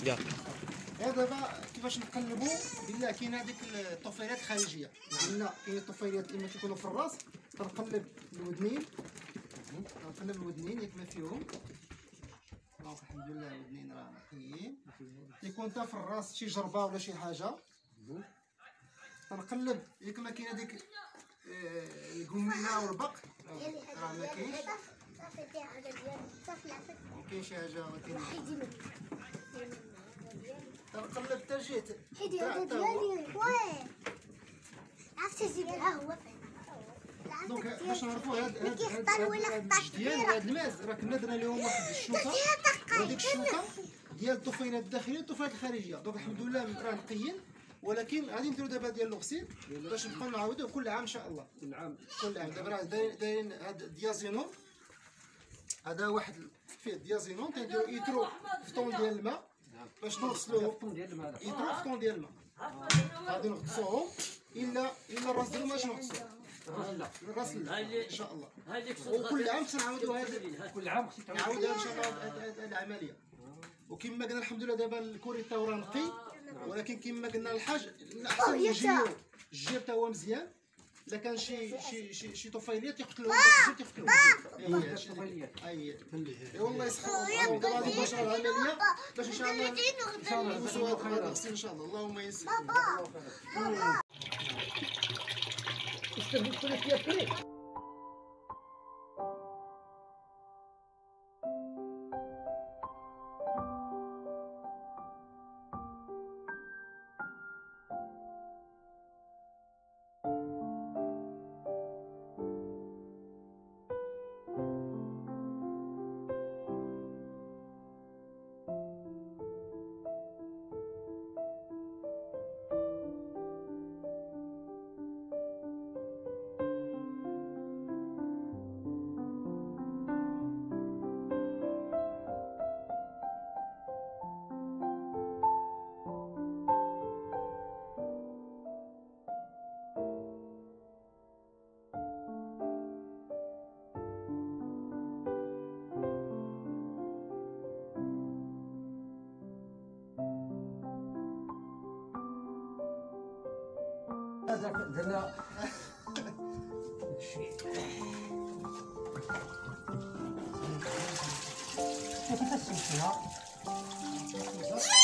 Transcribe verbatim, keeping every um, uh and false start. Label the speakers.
Speaker 1: يلا.
Speaker 2: دابا كيفاش نقلبوا؟ بالله كاين هذيك الطفيلات الخارجيه، عندنا كاين الطفيلات اللي كيكونوا في الراس، كنقلب الودنين، كنقلب الودنين ياك ما فيهم. دونك الحمد لله الودنين راه نقيين، يكون حتى في الراس شي جربه ولا شي حاجه. كنقلب ياك ما كاين هذيك القميله والبق راه ما كاينش، كاين شي حاجه ولكن كنقلب حتى جهه
Speaker 3: حيدي هذا ديالي واه عرفت تجيبها هو فين.
Speaker 2: دونك باش نعرفوا هاد هاد هاد الجديان وهاد الماز راه كنا درنا لهم واحد الشوكه، وهذيك الشوكه ديال الطفيلات الداخليه والطفيلات الخارجيه. دونك الحمد لله راه نقيين، ولكن غادي نديرو دابا ديال الغسيل باش نبقاو نعاودوه كل عام ان شاء الله. كل عام كل عام. دابا راه دايرين هاد الديازينون، هذا واحد فيه الديازينون تنديرو ايترو في طون ديال الماء باش نغسلوه. في طون ديال الماء ايترو في طون ديال الماء غادي نغطسوهم، الا الا الراس ديالهم ماشي نغطسوه. لا الراس لا ان شاء الله. وكل عام خصنا نعاودو هذا، كل عام خصنا نعاودو ان شاء الله هذه العمليه. وكما قلنا الحمد لله دابا الكوري تا هو راه نقي، ولكن كما قلنا الحاج الاحسن نجيو الجير تا هو مزيان. الا كان شي شي شي شي طفيليات يقتلوهم الجير تيقتلوهم. اي هادشي اي والله يسخر. دابا غادي نباشر العمليه باش ان شاء الله ان شاء الله نوصلوا هذا الغسيل ان شاء الله. اللهم يسر. بابا استنى فيها فريق. درنا كيف تسميها؟